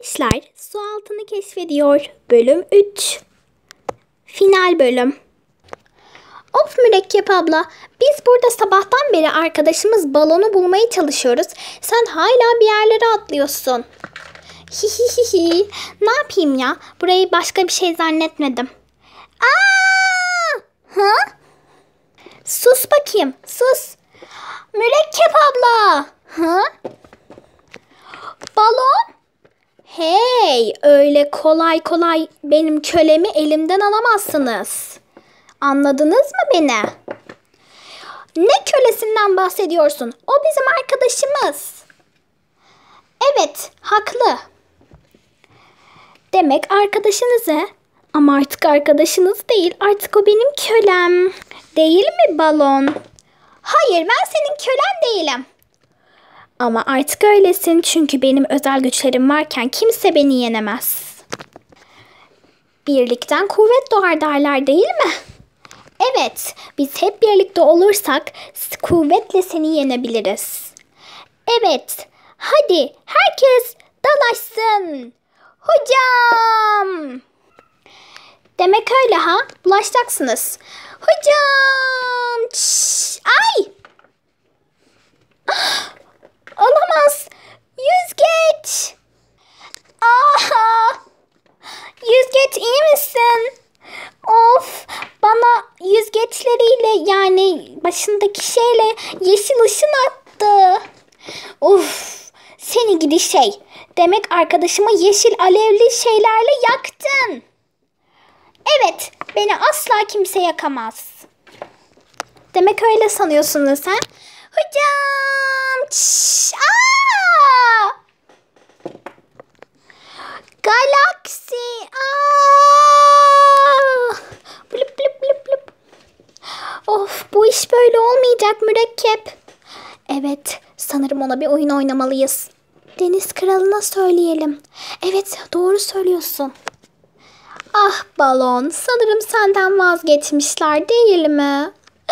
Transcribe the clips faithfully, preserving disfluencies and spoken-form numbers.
İşler su altını keşfediyor. Bölüm üç. Final bölüm. Of Mürekkep abla, biz burada sabahtan beri arkadaşımız balonu bulmaya çalışıyoruz. Sen hala bir yerlere atlıyorsun. Hihihihi. Ne yapayım ya? Burayı başka bir şey zannetmedim. Aa! Ha? Sus bakayım, sus. Mürekkep abla. Ha? Balon? Hey, öyle kolay kolay benim kölemi elimden alamazsınız. Anladınız mı beni? Ne kölesinden bahsediyorsun? O bizim arkadaşımız. Evet, haklı. Demek arkadaşınız he? Ama artık arkadaşınız değil. Artık o benim kölem. Değil mi balon? Hayır, ben senin kölen değilim. Ama artık öylesin çünkü benim özel güçlerim varken kimse beni yenemez. Birlikten kuvvet doğar derler değil mi? Evet, biz hep birlikte olursak kuvvetle seni yenebiliriz. Evet, hadi herkes dalaşsın. Hocam! Demek öyle ha, bulaşacaksınız. Hocam! Çiş, ay! Ah, olamaz. Yüzgeç! Aha! Yüzgeç iyi misin? Of, bana yüzgeçleriyle yani başındaki şeyle yeşil ışın attı. Of, seni gidi şey. Demek arkadaşımı yeşil alevli şeylerle yaktın. Evet, beni asla kimse yakamaz. Demek öyle sanıyorsunuz ha? Hocam! Çiş, aa! Galaksi! Aa! Blup blup blup blup. Of, bu iş böyle olmayacak Mürekkep. Evet, sanırım ona bir oyun oynamalıyız. Deniz Kralı'na söyleyelim. Evet, doğru söylüyorsun. Ah balon, sanırım senden vazgeçmişler değil mi?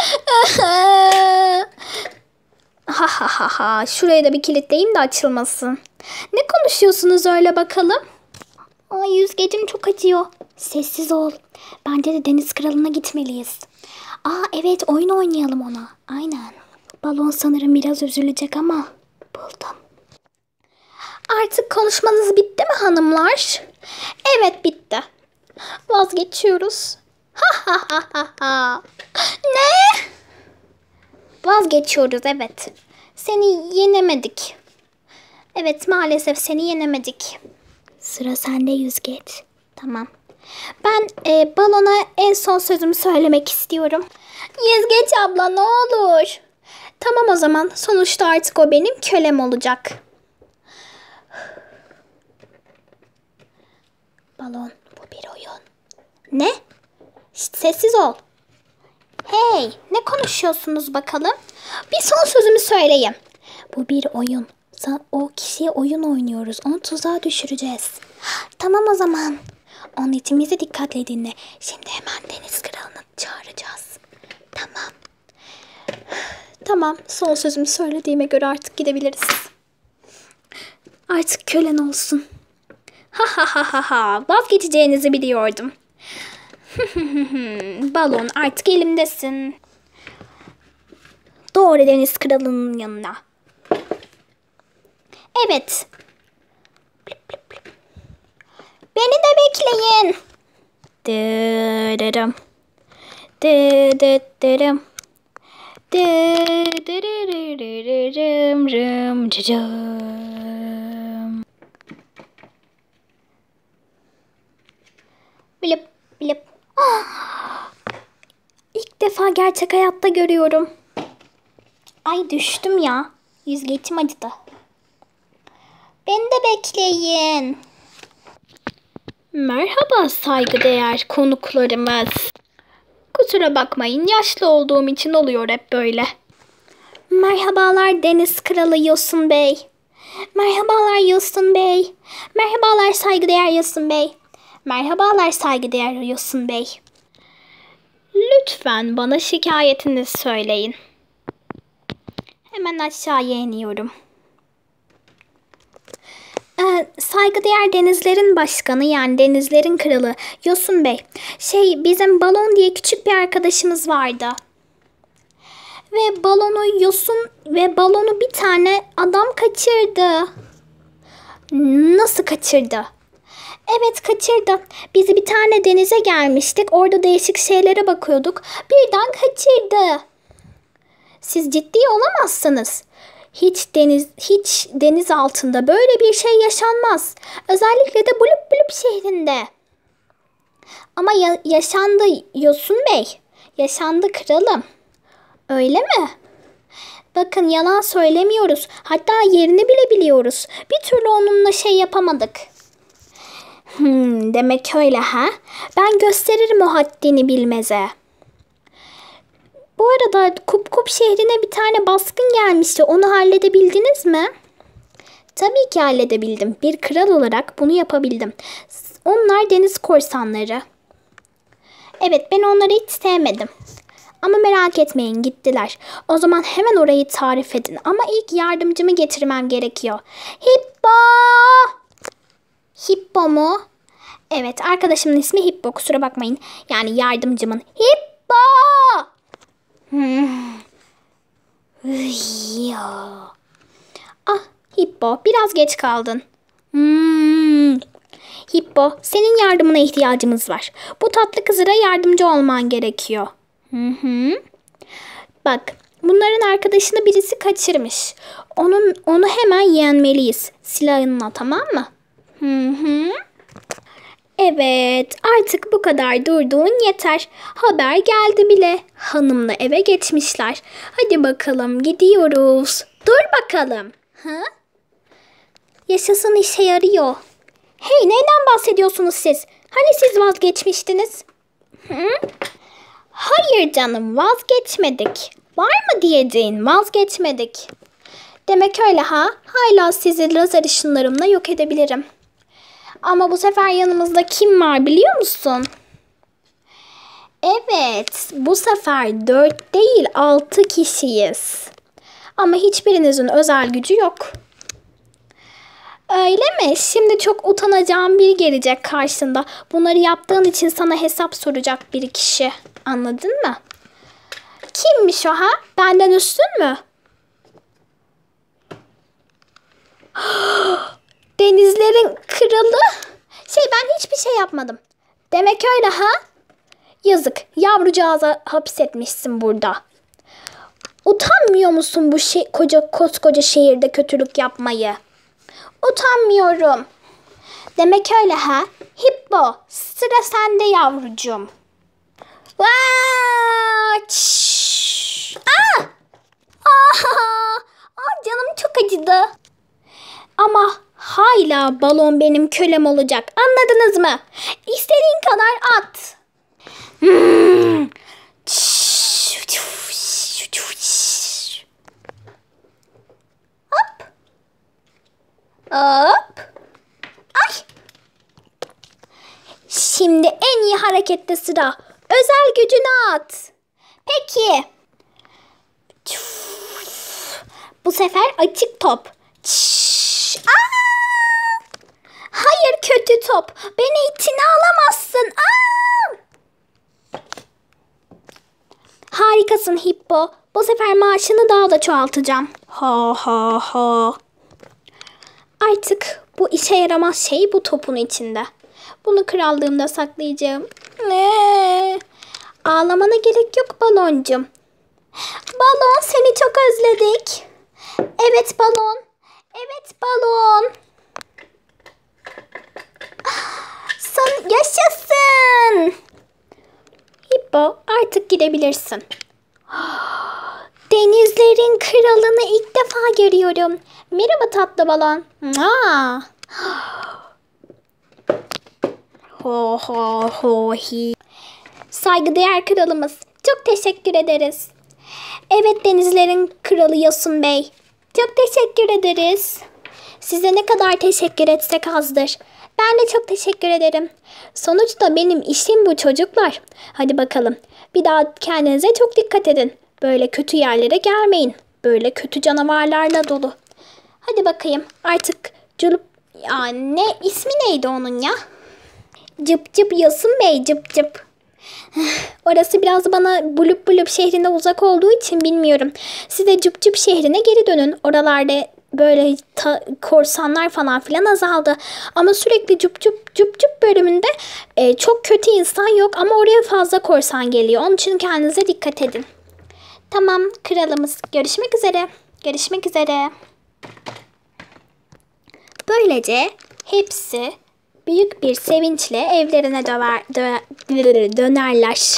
Ha ha ha ha, şurayı da bir kilitleyeyim de açılmasın. Ne konuşuyorsunuz öyle bakalım? Ay, yüzgecim çok acıyor. Sessiz ol. Bence de Deniz Kralı'na gitmeliyiz. Aa evet, oyun oynayalım ona. Aynen. Balon sanırım biraz üzülecek ama buldum. Artık konuşmanız bitti mi hanımlar? Evet, bitti. Vazgeçiyoruz. Ha ha ha ha ha. Ne? Vazgeçiyoruz evet. Seni yenemedik. Evet, maalesef seni yenemedik. Sıra sende Yüzgeç. Tamam. Ben e, balona en son sözümü söylemek istiyorum. Yüzgeç abla ne olur. Tamam o zaman. Sonuçta artık o benim kölem olacak. Balon, bu bir oyun. Ne? Şişt, sessiz ol. Hey, ne konuşuyorsunuz bakalım? Bir son sözümü söyleyeyim. Bu bir oyun. O kişiye oyun oynuyoruz. Onu tuzağa düşüreceğiz. Tamam o zaman. Onun için bizi dikkatle dinle. Şimdi hemen Deniz Kralı'nı çağıracağız. Tamam. Tamam. Son sözümü söylediğime göre artık gidebiliriz. Artık kölen olsun. Ha ha ha ha ha. Vazgeçeceğinizi biliyordum. Balon, artık elimdesin. Doğru Deniz Kralı'nın yanına. Evet. Beni de bekleyin. Dırırım. Dırırım. Dırırırırım. Rım cıcım. Blip blip. Ah! İlk defa gerçek hayatta görüyorum. Ay düştüm ya. Yüzgeçim acıdı. Beni de bekleyin. Merhaba saygıdeğer konuklarımız. Kusura bakmayın, yaşlı olduğum için oluyor hep böyle. Merhabalar Deniz Kralı Yosun Bey. Merhabalar Yosun Bey. Merhabalar saygıdeğer Yosun Bey. Merhabalar saygıdeğer Yosun Bey. Lütfen bana şikayetinizi söyleyin. Hemen aşağıya iniyorum. Ee, saygıdeğer denizlerin başkanı, yani denizlerin kralı Yosun Bey. Şey, bizim Balon diye küçük bir arkadaşımız vardı. Ve balonu Yosun ve balonu bir tane adam kaçırdı. Nasıl kaçırdı? Evet, kaçırdı. Bizi bir tane denize gelmiştik. Orada değişik şeylere bakıyorduk. Birden kaçırdı. Siz ciddi olamazsınız. Hiç deniz hiç deniz altında böyle bir şey yaşanmaz. Özellikle de Bulup Bulup şehrinde. Ama ya- yaşandı Yosun Bey. Yaşandı kralım. Öyle mi? Bakın, yalan söylemiyoruz. Hatta yerini bile biliyoruz. Bir türlü onunla şey yapamadık. Hmm, demek öyle ha? Ben gösteririm o haddini bilmeze. Bu arada Kup Kup şehrine bir tane baskın gelmişti. Onu halledebildiniz mi? Tabii ki halledebildim. Bir kral olarak bunu yapabildim. Onlar deniz korsanları. Evet, ben onları hiç sevmedim. Ama merak etmeyin, gittiler. O zaman hemen orayı tarif edin. Ama ilk yardımcımı getirmem gerekiyor. Hippo! Hippo mu? Evet, arkadaşımın ismi Hippo. Kusura bakmayın. Yani yardımcımın. Hippo! Hmm. Ya. Ah, Hippo, biraz geç kaldın. Hmm. Hippo, senin yardımına ihtiyacımız var. Bu tatlı kızlara yardımcı olman gerekiyor. Hı hı. Bak, bunların arkadaşını birisi kaçırmış. Onun onu hemen yenmeliyiz silahınla, tamam mı? Hı hı. Evet, artık bu kadar durduğun yeter. Haber geldi bile. Hanımla eve geçmişler. Hadi bakalım, gidiyoruz. Dur bakalım. Ha? Yaşasın, işe yarıyor. Hey, neyden bahsediyorsunuz siz? Hani siz vazgeçmiştiniz? Hı? Hayır canım, vazgeçmedik. Var mı diyeceğin, vazgeçmedik. Demek öyle ha? Hala sizi lazer ışınlarımla yok edebilirim. Ama bu sefer yanımızda kim var biliyor musun? Evet, bu sefer dört değil altı kişiyiz. Ama hiçbirinizin özel gücü yok. Öyle mi? Şimdi çok utanacağım biri gelecek karşında. Bunları yaptığın için sana hesap soracak bir kişi. Anladın mı? Kimmiş o ha? Benden üstün mü? Denizlerin kralı. Şey, ben hiçbir şey yapmadım. Demek öyle ha? Yazık, yavrucağıza hapsetmişsin burada. Utanmıyor musun bu şey, koca koskoca şehirde kötülük yapmayı? Utanmıyorum. Demek öyle ha? Hippo, sıra sende yavrucuğum. Vaa! Ah! Ah! Ah, canım çok acıdı. Ama hala balon benim kölem olacak. Anladınız mı? İstediğin kadar at. Hmm. Hop. Hop. Ay. Şimdi en iyi harekette sıra. Özel gücünü at. Peki. Bu sefer açık top. Aa! Hayır kötü top. Beni içine alamazsın. Aa! Harikasın Hippo. Bu sefer maaşını daha da çoğaltacağım. Ha ha ha. Artık bu işe yaramaz şey bu topun içinde. Bunu krallığımda saklayacağım. Ne? Ağlamana gerek yok baloncum. Balon, seni çok özledik. Evet balon. Evet balon. Sen yaşasın. Hippo, artık gidebilirsin. Denizlerin kralını ilk defa görüyorum. Merhaba tatlı balon. Aa. Ho ho ho hi. Saygıdeğer kralımız, çok teşekkür ederiz. Evet, denizlerin kralı Yosun Bey. Çok teşekkür ederiz. Size ne kadar teşekkür etsek azdır. Ben de çok teşekkür ederim. Sonuçta benim işim bu çocuklar. Hadi bakalım. Bir daha kendinize çok dikkat edin. Böyle kötü yerlere gelmeyin. Böyle kötü canavarlarla dolu. Hadi bakayım. Artık culup Ya ne ismi neydi onun ya? Cıp cıp Yasin Bey, cıp cıp. Orası biraz bana Bulup Bulup şehrine uzak olduğu için bilmiyorum. Siz de Cıp Cıp şehrine geri dönün. Oralarda böyle ta- korsanlar falan filan azaldı. Ama sürekli Cıp Cıp Cıp Cıp bölümünde e, çok kötü insan yok ama oraya fazla korsan geliyor. Onun için kendinize dikkat edin. Tamam kralımız. Görüşmek üzere. Görüşmek üzere. Böylece hepsi büyük bir sevinçle evlerine döver, dö- dönerler.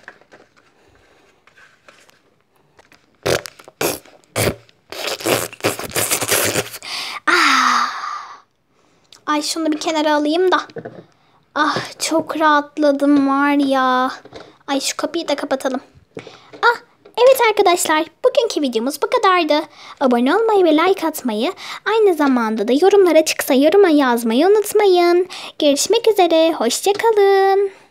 Ah. Ay şunu bir kenara alayım da. Ah çok rahatladım var ya. Ay şu kapıyı da kapatalım. Ah evet arkadaşlar, bugünkü videomuz bu kadardı. Abone olmayı ve like atmayı, aynı zamanda da yorumlara çıksa yoruma yazmayı unutmayın. Görüşmek üzere, hoşça kalın.